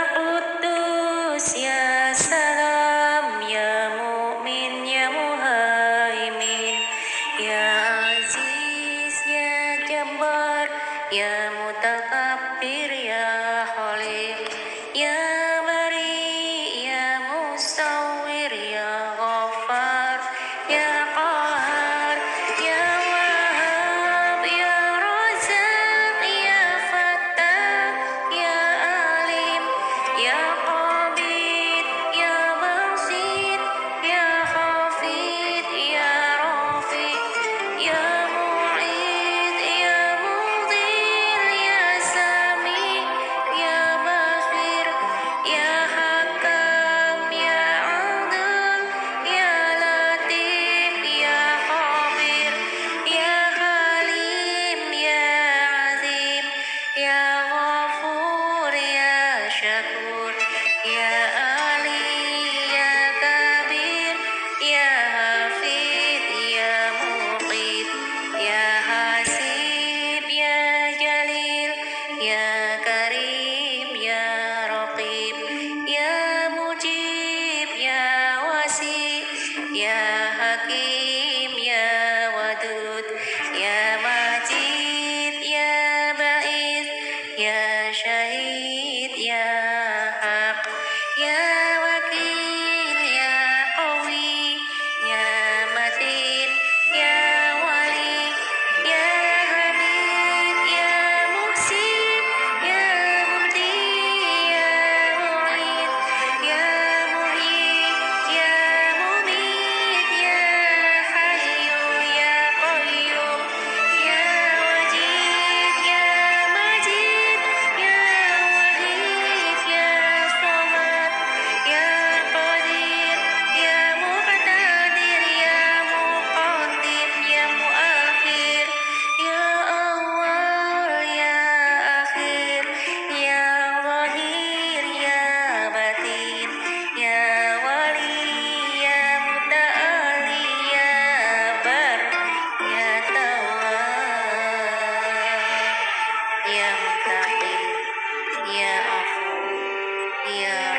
Quddus ya Salam, ya Mu'min ya Muhaimin, ya Aziz ya Jabbar, ya Mutakabbir ya Khalid, ya Bari ya Musawwir ya Ghaffar, ya Qahar, ya Wahhab ya Razzaq, ya Fattah ya Alim, ya Qabid ya Basit, ya Hafid ya Rafi, ya Mu'id ya Mudhil, ya Sami ya Basir, ya Hakam ya Adil, ya Latif ya Khabir, ya Halim ya Azim, ya Ghafur ya Syakur, ya Ali ya Kabir, ya Hafid ya Muqit, ya Hasib ya Jalil, ya Karim ya Raqib, ya Mujib ya Wasi, ya Hakim ya Wadud, ya Majid ya Ba'id, ya Syahid ya Haq, ya Wakil ya Qawi, ya Matin ya Wali, ya Hamid ya Muhsin, ya Mubdi ya Mu'id, ya Muhyi ya Mumit, ya Hayyu ya Qayyum, ya Wajid ya Majid, ya Wahid ya Samad, ya Qadir ya Muqtadir, ya Muqaddim ya Muakhir, ya Awwal ya Akhir, ya Zahir ya Batin, ya Wali ya Muta'ali, ya Bar ya Tawwab, ya Muttaqin ya Afu, ya